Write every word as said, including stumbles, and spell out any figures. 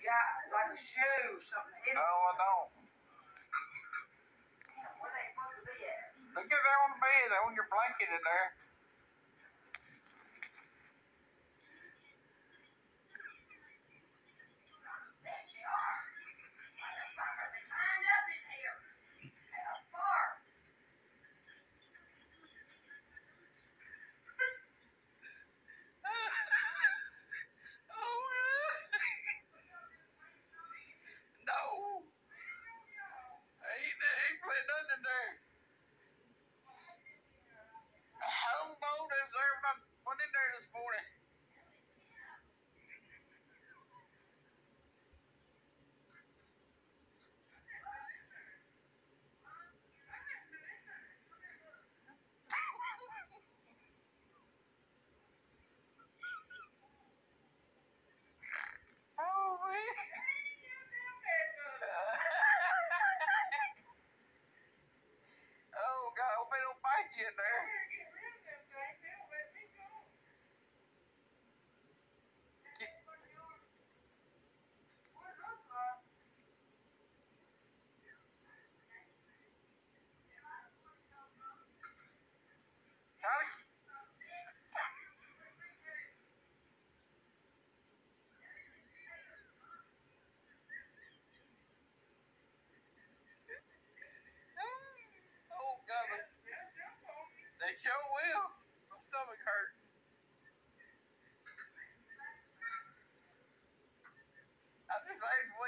got like a shoe, something in it. No, I don't. Where they supposed to be at? Look at there on the bed, on your blanket in there. In there. Oh, God. They sure will. My stomach hurt. I just made